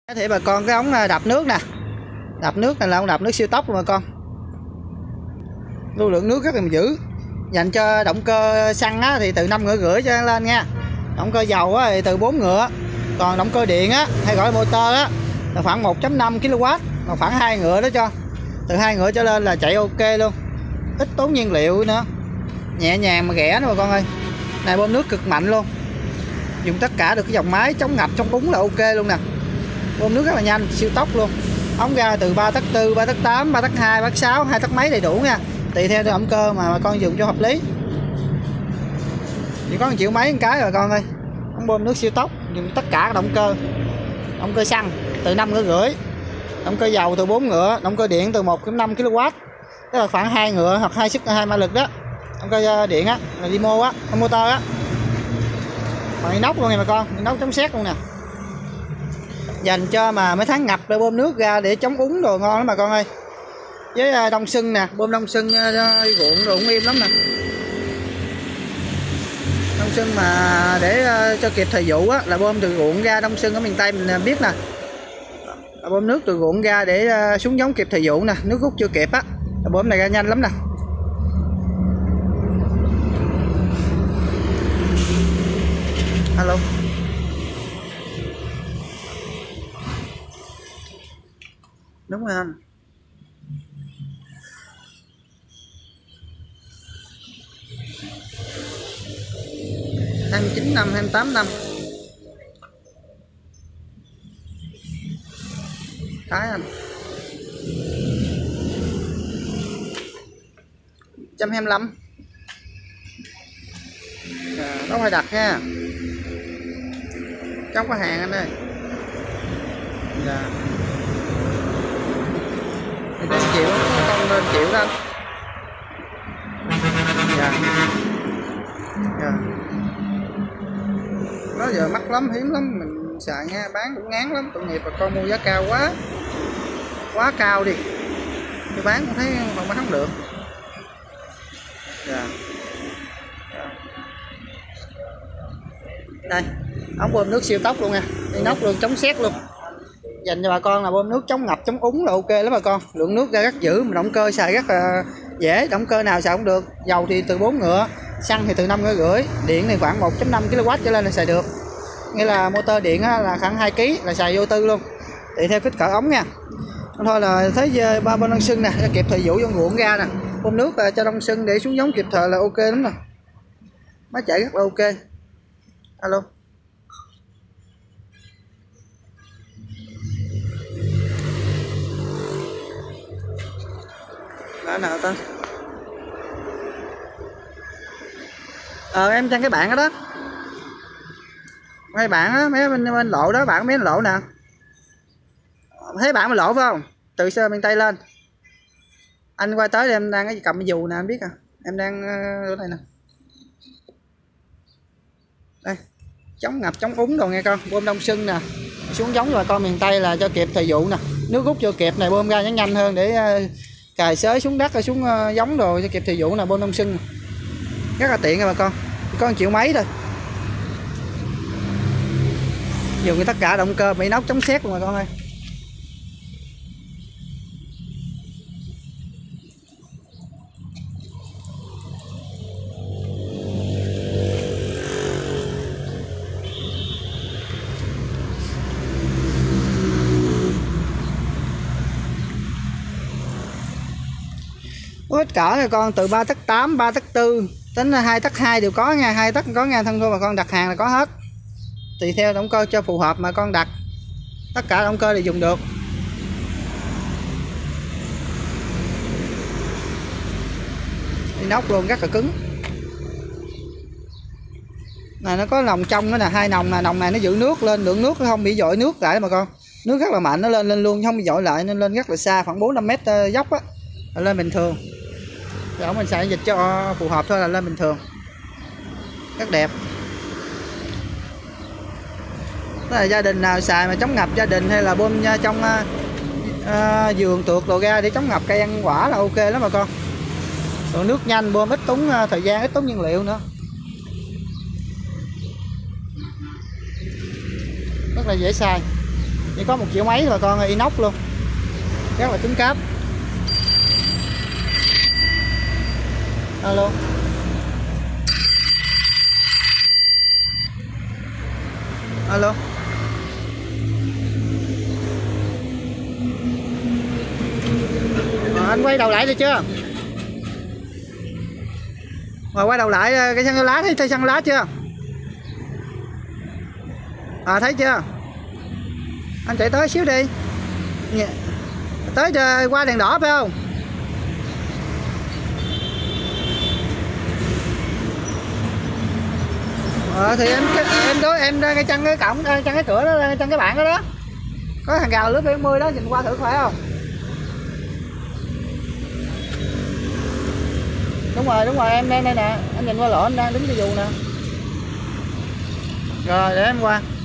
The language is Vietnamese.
Thì bà con cái ống đập nước nè, đập nước này là ống đập nước siêu tốc luôn bà con, lưu lượng nước rất là dữ. Dành cho động cơ xăng á, thì từ 5,5 ngựa cho lên nha. Động cơ dầu á, thì từ 4 ngựa. Còn động cơ điện á, hay gọi là motor á, là khoảng 1,5 kW, còn khoảng 2 ngựa đó cho. Từ 2 ngựa trở lên là chạy ok luôn, ít tốn nhiên liệu nữa, nhẹ nhàng mà rẻ nữa bà con ơi. Này bơm nước cực mạnh luôn, dùng tất cả được cái dòng máy chống ngập chống úng là ok luôn nè. Bơm nước rất là nhanh, siêu tốc luôn. Ống ra từ 3 tấc 4, 3 tấc 8, 3 tấc 2, 3 tấc 6, 2 tấc mấy đầy đủ nha, tùy theo động cơ mà bà con dùng cho hợp lý. Chỉ có 1 triệu mấy một cái rồi con ơi. Ống bơm nước siêu tốc, dùng tất cả động cơ. Động cơ xăng từ 5,5 ngựa, động cơ dầu từ 4 ngựa, động cơ điện từ 1,5 kW, tức là khoảng 2 ngựa hoặc 2 sức 2 mã lực đó. Động cơ điện á, là demo á, motor á. Còn inox luôn nè bà con, inox chống sét luôn nè. Dành cho mà mấy tháng ngập để bơm nước ra để chống úng đồ ngon lắm bà con ơi. Với đông sưng nè, bơm đông sưng ruộng đồ cũng im lắm nè. Đông sưng mà để cho kịp thời vụ á, là bơm từ ruộng ra. Đông sưng ở miền Tây mình biết nè, là bơm nước từ ruộng ra để xuống giống kịp thời vụ nè. Nước rút chưa kịp á, là bơm này ra nhanh lắm nè. Alo. Đúng rồi anh. Năm 29 năm, 28 năm. Cái anh 125. Đó phải đặt nha, trong có hàng anh ơi. Dạ. Lên triệu, con lên triệu đó anh. Dạ. Dạ. Đó giờ mắc lắm, hiếm lắm, mình xài nha, bán cũng ngán lắm. Tội nghiệp bà con mua giá cao quá cao đi, tôi bán cũng thấy không bán không được. Dạ. Dạ. Đây, ống bơm nước siêu tốc luôn nha, inox luôn, chống sét luôn. Dành cho bà con là bơm nước chống ngập chống úng là ok lắm bà con. Lượng nước ra rất dữ, mà động cơ xài rất là dễ, động cơ nào xài cũng được. Dầu thì từ 4 ngựa, xăng thì từ 5,5 ngựa, điện thì khoảng 1,5 kW trở lên là xài được. Nghĩa là motor điện là khoảng 2 kg là xài vô tư luôn, tùy theo kích cỡ ống nha. Thôi là thấy ba bên đông sưng nè, kịp thời vụ trong ruộng ra nè, bơm nước cho đông sưng để xuống giống kịp thời là ok lắm nè. Máy chạy rất là ok. Alo. Đó nào ta. Em trang cái bạn đó đó. Mấy bạn á, mấy bên lộ đó, bạn mấy lộ nè. Thấy bạn mà lộ phải không? Từ xe miền Tây lên. Anh qua tới em đang cái cầm cái dù nè, anh biết à. Em đang ở đây nè. Đây. Chống ngập chống úng đồ nghe con, bơm đông sưng nè. Xuống giống cho bà con miền Tây là cho kịp thời vụ nè. Nước rút chưa kịp này bơm ra nó nhanh hơn để cài xới xuống đất xuống giống đồ cho kịp thời vụ nè, bơm đông sưng. Rất là tiện nha bà con. Chỉ có 1 triệu mấy thôi. Dùng tất cả động cơ bị nóc chống sét luôn bà con ơi. Ít cỡ nha con, từ 3 tấc 8, 3 tấc 4 đến 2 tấc 2 đều có nha, 2 tấc có nha, thân thôi bà con đặt hàng là có hết. Tùy theo động cơ cho phù hợp mà con đặt. Tất cả động cơ đều dùng được. Inox luôn, rất là cứng. Này nó có nòng trong nữa nè, 2 nòng nè, nòng này nó giữ nước lên, lượng nước nó không bị dội nước lại mà con. Nước rất là mạnh, nó lên luôn không bị dội lại, nên lên rất là xa, khoảng 4-5 mét dốc á, là lên bình thường. Rồi mình xài dịch cho phù hợp thôi là lên bình thường. Rất đẹp. Đó là gia đình nào xài mà chống ngập gia đình hay là bơm trong vườn tược đồ ra để chống ngập cây ăn quả là ok lắm bà con. Rồi nước nhanh, bơm ít tốn thời gian, ít tốn nhiên liệu nữa. Rất là dễ xài. chỉ có 1 triệu mấy bà con, inox luôn, rất là cứng cáp. Alo. Alo. Anh quay đầu lại được chưa? Rồi quay đầu lại cái xăng lá, thấy xăng lá chưa? Thấy chưa? Anh chạy tới xíu đi. Tới qua đèn đỏ phải không? Thì em ngay chân cái cổng, chân cái cửa đó, chân cái bảng đó đó. Có hàng gào lướt 70 đó, nhìn qua thử khỏe không? Đúng rồi, em đây nè, anh nhìn qua lỗ anh đang đứng cái dù nè. Rồi để em qua.